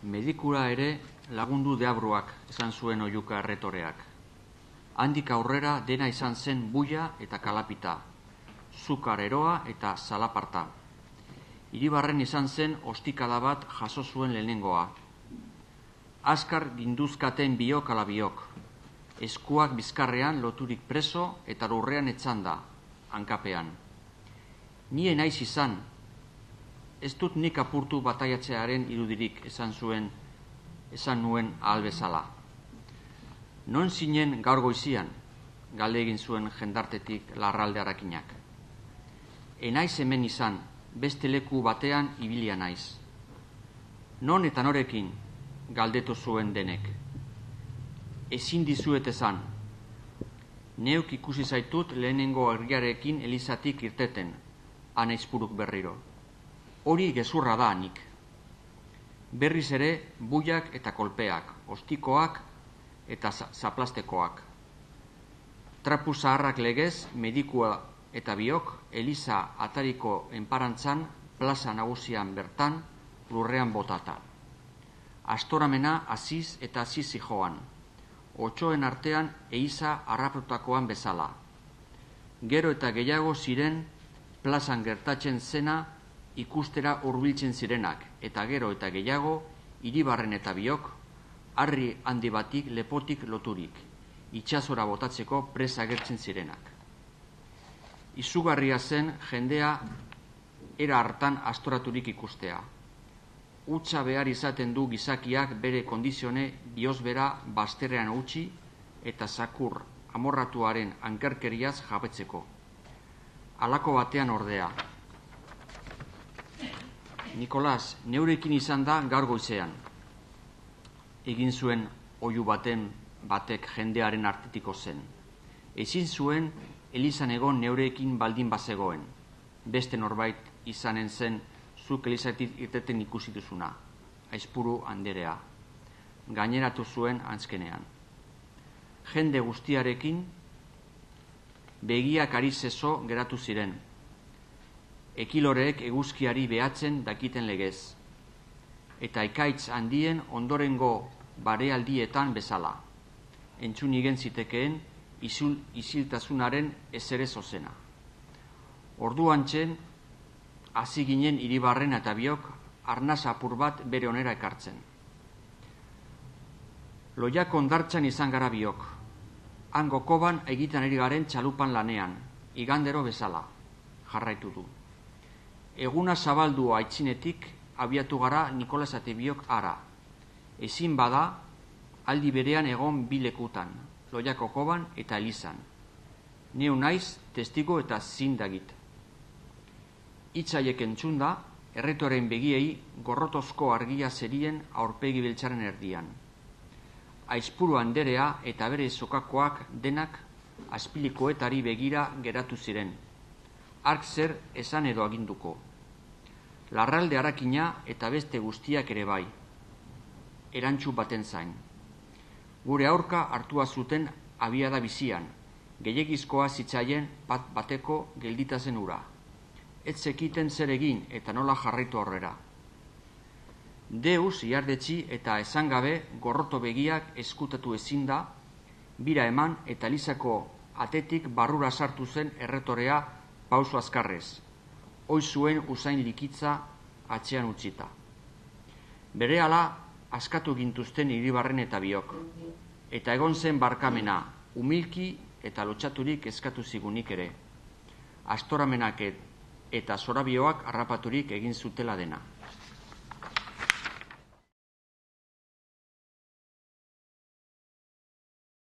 Medikura ere lagundu deabruak, esan zuen oihuka erretoreak. Handik aurrera dena izan zen buia eta kalapita, zukar eroa eta salaparta. Iribarren izan zen ostikada bat jaso zuen lehenengoa. Azkar ginduzkaten biok ala biok, eskuak bizkarrean loturik preso eta lurrean etzanda, hankapean. Ni naiz izan, ez dut nik apurtu bataiatzearen irudirik, esan nuen ahal bezala. Non zinen gaur goizian, galde egin zuen jendartetik Larralde Arakinak. Enaiz hemen izan, beste leku batean ibilia naiz. Non eta norekin, galdetu zuen denek. Ezin dizuet esan. Neuk ikusi zaitut lehenengo ergiarekin elizatik irteten, anaizpuruk berriro. Hori gezurra da nik. Berriz ere buiak eta kolpeak, ostikoak eta zaplastekoak. Trapu zaharrak legez, medikua eta biok, eliza atariko enparantzan, plaza nagusian bertan, lurrean botata. Astoramena hasiz eta hasiz joan, otsoen artean eiza harraputakoan bezala. Gero eta gehiago ziren plazan gertatzen zena ikustera hurbiltzen zirenak, eta gero eta gehiago Iribarren eta biok, harri handi batik lepotik loturik, itsasora botatzeko presa agertzen zirenak. Izugarria zen jendea era hartan astoraturik ikustea. Utza behar izaten du gizakiak bere kondizione biosbera bazterrean utzi eta zakur amorratuaren ankerkeriaz jabetzeko. Halako batean ordea. Nikolas, neurekin izan da gaur goizean. Egin zuen oihu batek jendearen artetiko zen. Ezin zuen elizan egon neurekin baldin bazegoen. Beste norbait izanen zen zuk elizatik irteten ikusi duzuna, Aizpuru anderea. Gaineratu zuen azkenean. Jende guztiarekin begiak ari zezo geratu ziren. Ekiloreek eguzkiari behatzen dakiten legez. Eta ekaitz handien ondorengo barealdietan bezala. Entzun igen zitekeen isiltasunaren ezerez ozena. Orduan txen, hasi ginen Iribarren eta biok arnaz apur bat bere onera ekartzen. Loiak ondartzan izan gara biok. Hango koban egiten ari garen txalupan lanean, igandero bezala, jarraitu du. Eguna zabaldu aitzinetik abiatu gara Nikolas eta biok ara. Ezin bada, aldi berean egon bi lekutan, Loiako koban eta elizan. Neu naiz testigo eta zindagit. Hitzaiek entzunda, erretoren begiei gorrotozko argia zerien aurpegi beltzaren erdian. Aizpuru anderea eta bere sokakoak denak azpilikoetari begira geratu ziren. Ark zer esan edo aginduko. Larralde Arakina eta beste guztiak ere bai. Erantzu baten zain. Gure aurka hartua zuten abiada bizian, gehiegizkoa zitzaien bateko gelditazen ura. Ez zekiten zer egin eta nola jarraitu aurrera. Deus iardetzi eta esan gabe gorroto begiak eskutatu ezin da, bira eman eta elizako atetik barrura sartu zen erretorea pauso azkarrez. Hoi zuen usain likitza atzean utzita. Berehala askatu gintuzten Iribarren eta biok. Eta egon zen barkamena, umilki eta lotxaturik eskatu zigunik ere. Astoramenak eta zorabioak harrapaturik egin zutela dena.